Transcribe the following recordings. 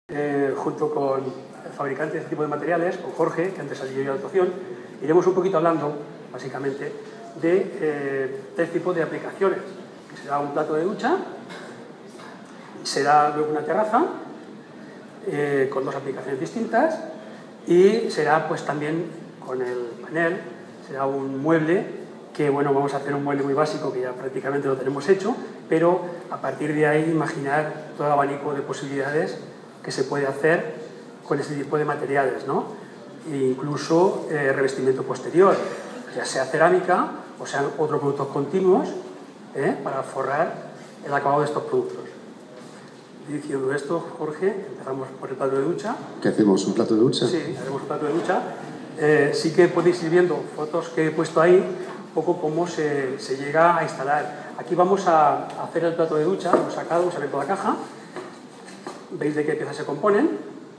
junto con el fabricante de este tipo de materiales, con Jorge, que antes salió yo de actuación, iremos un poquito hablando, básicamente, de tres tipos de aplicaciones, que será un plato de ducha, será luego una terraza, con dos aplicaciones distintas, y será pues también con el panel, será un mueble que, bueno, vamos a hacer un mueble muy básico que ya prácticamente lo tenemos hecho, pero a partir de ahí imaginar todo el abanico de posibilidades que se puede hacer con este tipo de materiales, ¿no? E incluso revestimiento posterior, ya sea cerámica o sean otros productos continuos, para forrar el acabado de estos productos. Diciendo esto, Jorge, empezamos por el plato de ducha. ¿Qué hacemos? ¿Un plato de ducha? Sí, haremos un plato de ducha. Sí que podéis ir viendo fotos que he puesto ahí, un poco cómo se llega a instalar. Aquí vamos a hacer el plato de ducha, hemos sacado, hemos abierto la caja. ¿Veis de qué piezas se componen?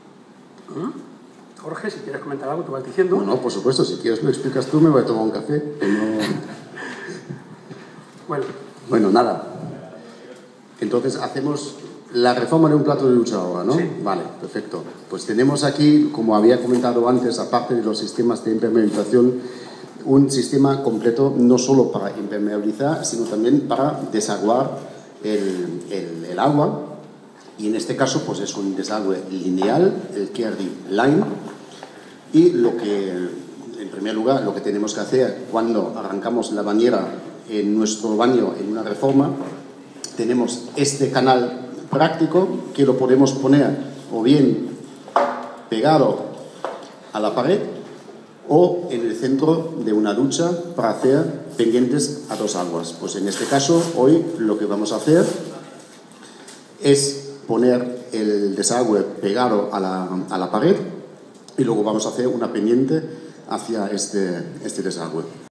Jorge, si quieres comentar algo, tú vas diciendo. No, por supuesto, si quieres lo explicas tú, me voy a tomar un café. Bueno, nada. Entonces hacemos la reforma de un plato de ducha ahora, ¿no? Sí. Vale, perfecto. Pues tenemos aquí, como había comentado antes, aparte de los sistemas de impermeabilización, un sistema completo no solo para impermeabilizar, sino también para desaguar el agua. Y en este caso, pues es un desagüe lineal, el Kerdi Line. Y en primer lugar, lo que tenemos que hacer cuando arrancamos la bañera en nuestro baño en una reforma, tenemos este canal práctico que lo podemos poner o bien pegado a la pared o en el centro de una ducha para hacer pendientes a dos aguas. Pues en este caso, hoy lo que vamos a hacer es poner el desagüe pegado a la pared y luego vamos a hacer una pendiente hacia este desagüe.